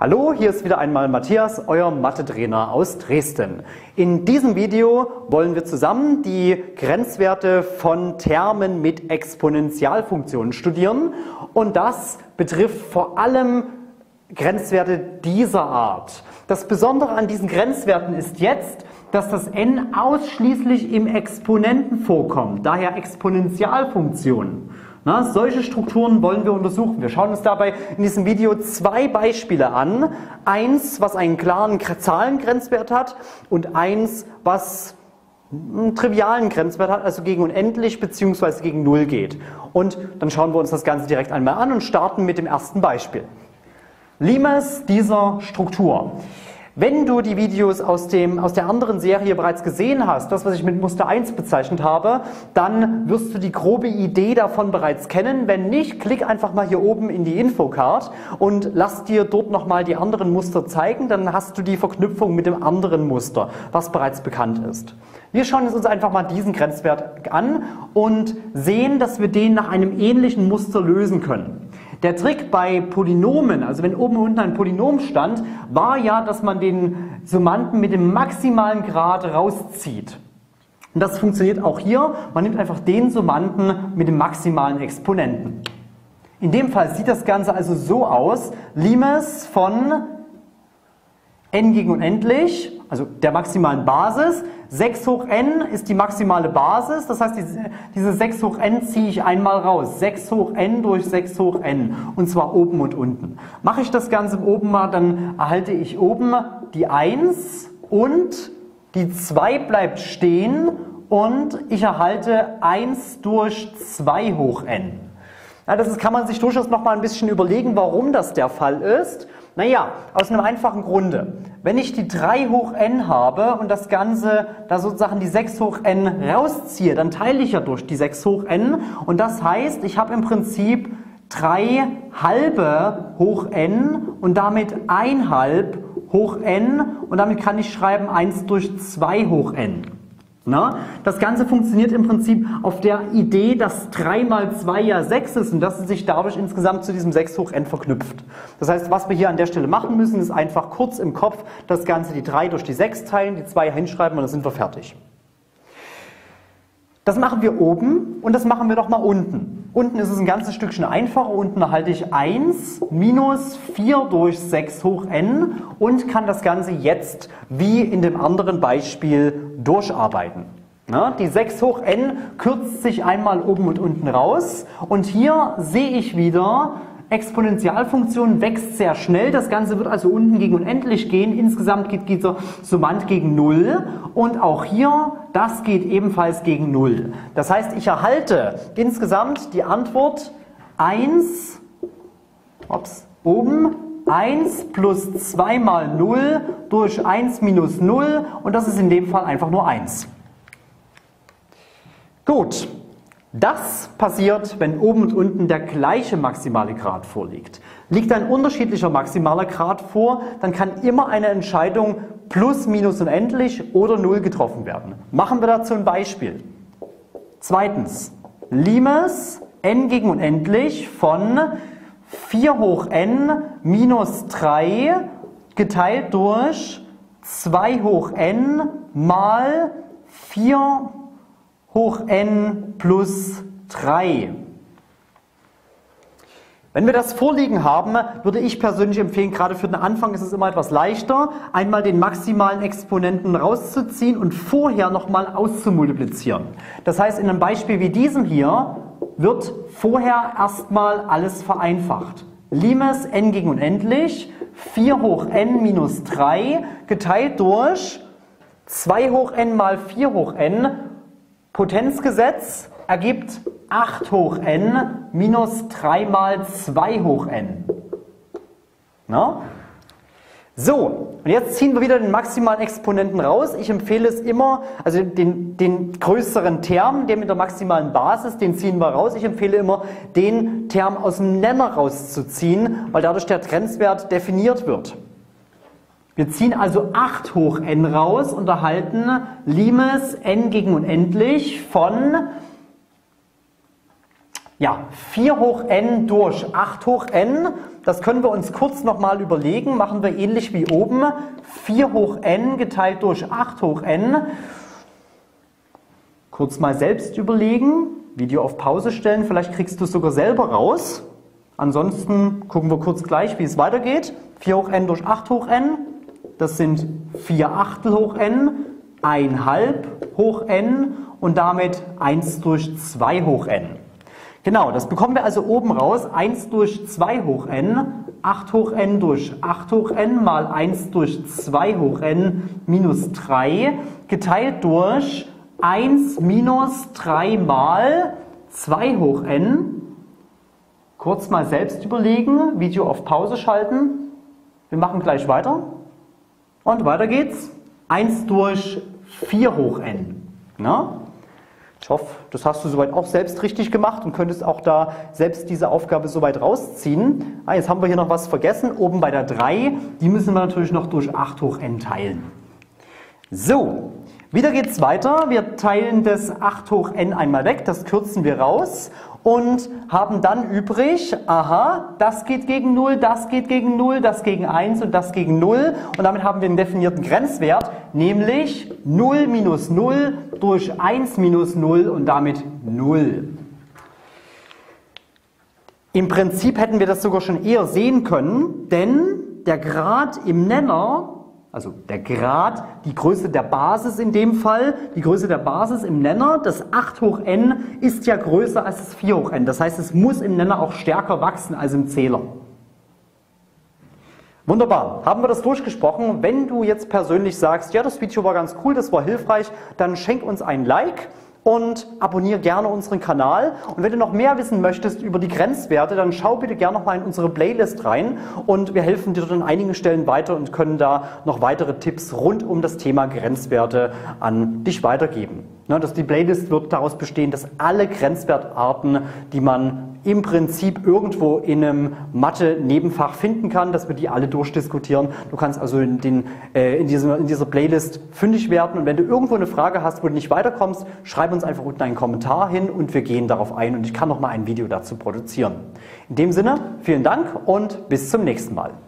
Hallo, hier ist wieder einmal Matthias, euer Mathe-Trainer aus Dresden. In diesem Video wollen wir zusammen die Grenzwerte von Termen mit Exponentialfunktionen studieren und das betrifft vor allem Grenzwerte dieser Art. Das Besondere an diesen Grenzwerten ist jetzt, dass das n ausschließlich im Exponenten vorkommt, daher Exponentialfunktionen. Solche Strukturen wollen wir untersuchen. Wir schauen uns dabei in diesem Video zwei Beispiele an. Eins, was einen klaren Zahlengrenzwert hat und eins, was einen trivialen Grenzwert hat, also gegen unendlich bzw. gegen 0 geht. Und dann schauen wir uns das Ganze direkt einmal an und starten mit dem ersten Beispiel. Limes dieser Struktur. Wenn du die Videos aus der anderen Serie bereits gesehen hast, das, was ich mit Muster 1 bezeichnet habe, dann wirst du die grobe Idee davon bereits kennen. Wenn nicht, klick einfach mal hier oben in die Infocard und lass dir dort nochmal die anderen Muster zeigen. Dann hast du die Verknüpfung mit dem anderen Muster, was bereits bekannt ist. Wir schauen uns einfach mal diesen Grenzwert an und sehen, dass wir den nach einem ähnlichen Muster lösen können. Der Trick bei Polynomen, also wenn oben und unten ein Polynom stand, war ja, dass man den Summanden mit dem maximalen Grad rauszieht. Und das funktioniert auch hier. Man nimmt einfach den Summanden mit dem maximalen Exponenten. In dem Fall sieht das Ganze also so aus. Limes von n gegen unendlich, also der maximalen Basis. 6 hoch n ist die maximale Basis, das heißt, diese 6 hoch n ziehe ich einmal raus. 6 hoch n durch 6 hoch n, und zwar oben und unten. Mache ich das Ganze oben mal, dann erhalte ich oben die 1 und die 2 bleibt stehen und ich erhalte 1 durch 2 hoch n. Ja, kann man sich durchaus noch mal ein bisschen überlegen, warum das der Fall ist. Naja, aus einem einfachen Grunde. Wenn ich die 3 hoch n habe und das Ganze, da sozusagen die 6 hoch n rausziehe, dann teile ich ja durch die 6 hoch n und das heißt, ich habe im Prinzip 3 halbe hoch n und damit 1 halb hoch n und damit kann ich schreiben 1 durch 2 hoch n. Das Ganze funktioniert im Prinzip auf der Idee, dass 3 mal 2 ja 6 ist und dass es sich dadurch insgesamt zu diesem 6 hoch n verknüpft. Das heißt, was wir hier an der Stelle machen müssen, ist einfach kurz im Kopf das Ganze die 3 durch die 6 teilen, die 2 hinschreiben und dann sind wir fertig. Das machen wir oben und das machen wir doch mal unten. Unten ist es ein ganzes Stückchen einfacher. Unten erhalte ich 1 minus 4 durch 6 hoch n und kann das Ganze jetzt wie in dem anderen Beispiel durcharbeiten. Die 6 hoch n kürzt sich einmal oben und unten raus und hier sehe ich wieder, Exponentialfunktion wächst sehr schnell, das Ganze wird also unten gegen unendlich gehen, insgesamt geht dieser Summand gegen 0 und auch hier, das geht ebenfalls gegen 0. Das heißt, ich erhalte insgesamt die Antwort 1, oben 1 plus 2 mal 0 durch 1 minus 0 und das ist in dem Fall einfach nur 1. Gut. Das passiert, wenn oben und unten der gleiche maximale Grad vorliegt. Liegt ein unterschiedlicher maximaler Grad vor, dann kann immer eine Entscheidung plus, minus unendlich oder 0 getroffen werden. Machen wir dazu ein Beispiel. Zweitens, Limes n gegen unendlich von 4 hoch n minus 3 geteilt durch 2 hoch n mal 4 hoch n plus 3. Wenn wir das vorliegen haben, würde ich persönlich empfehlen, gerade für den Anfang ist es immer etwas leichter, einmal den maximalen Exponenten rauszuziehen und vorher nochmal auszumultiplizieren. Das heißt, in einem Beispiel wie diesem hier wird vorher erstmal alles vereinfacht. Limes n gegen unendlich, 4 hoch n minus 3 geteilt durch 2 hoch n mal 4 hoch n. Potenzgesetz ergibt 8 hoch n minus 3 mal 2 hoch n. So, und jetzt ziehen wir wieder den maximalen Exponenten raus. Ich empfehle es immer, also den größeren Term, der mit der maximalen Basis, den ziehen wir raus. Ich empfehle immer, den Term aus dem Nenner rauszuziehen, weil dadurch der Grenzwert definiert wird. Wir ziehen also 8 hoch n raus und erhalten Limes n gegen unendlich von Ja, 4 hoch n durch 8 hoch n, das können wir uns kurz nochmal überlegen, machen wir ähnlich wie oben. 4 hoch n geteilt durch 8 hoch n. Kurz mal selbst überlegen, Video auf Pause stellen, vielleicht kriegst du es sogar selber raus. Ansonsten gucken wir kurz gleich, wie es weitergeht. 4 hoch n durch 8 hoch n, das sind 4 Achtel hoch n, 1/2 hoch n und damit 1 durch 2 hoch n. Genau, das bekommen wir also oben raus, 1 durch 2 hoch n, 8 hoch n durch 8 hoch n mal 1 durch 2 hoch n minus 3, geteilt durch 1 minus 3 mal 2 hoch n. Kurz mal selbst überlegen, Video auf Pause schalten. Wir machen gleich weiter. Und weiter geht's. 1 durch 4 hoch n. Na? Ich hoffe, das hast du soweit auch selbst richtig gemacht und könntest auch da selbst diese Aufgabe soweit rausziehen. Jetzt haben wir hier noch was vergessen. Oben bei der 3, die müssen wir natürlich noch durch 8 hoch n teilen. So, wieder geht's weiter. Wir teilen das 8 hoch n einmal weg, das kürzen wir raus und haben dann übrig, aha, das geht gegen 0, das geht gegen 0, das gegen 1 und das gegen 0. Und damit haben wir einen definierten Grenzwert, nämlich 0 minus 0 durch 1 minus 0 und damit 0. Im Prinzip hätten wir das sogar schon eher sehen können, denn der Grad im Nenner, also der Grad, die Größe der Basis in dem Fall, die Größe der Basis im Nenner, das 8 hoch n ist ja größer als das 4 hoch n. Das heißt, es muss im Nenner auch stärker wachsen als im Zähler. Wunderbar, haben wir das durchgesprochen. Wenn du jetzt persönlich sagst, ja, das Video war ganz cool, das war hilfreich, dann schenk uns ein Like und abonniere gerne unseren Kanal. Und wenn du noch mehr wissen möchtest über die Grenzwerte, dann schau bitte gerne noch mal in unsere Playlist rein und wir helfen dir dort an einigen Stellen weiter und können da noch weitere Tipps rund um das Thema Grenzwerte an dich weitergeben. Die Playlist wird daraus bestehen, dass alle Grenzwertarten, die man im Prinzip irgendwo in einem Mathe-Nebenfach finden kann, dass wir die alle durchdiskutieren. Du kannst also in dieser Playlist fündig werden und wenn du irgendwo eine Frage hast, wo du nicht weiterkommst, schreib uns einfach unten einen Kommentar hin und wir gehen darauf ein und ich kann noch mal ein Video dazu produzieren. In dem Sinne, vielen Dank und bis zum nächsten Mal.